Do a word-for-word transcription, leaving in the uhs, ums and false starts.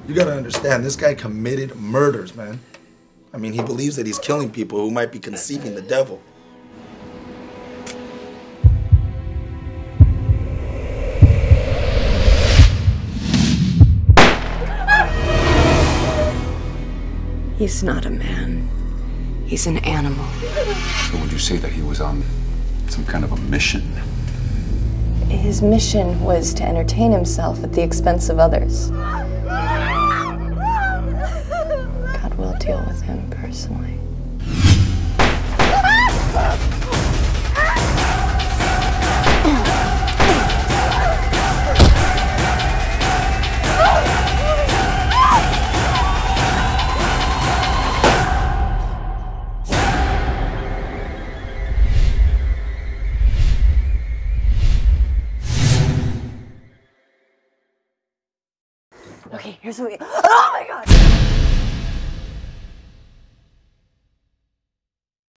You gotta understand, this guy committed murders, man. I mean, he believes that he's killing people who might be conceiving the devil. He's not a man. He's an animal. So would you say that he was on some kind of a mission? His mission was to entertain himself at the expense of others. God will deal with him personally. Okay, here's what we... Oh my God!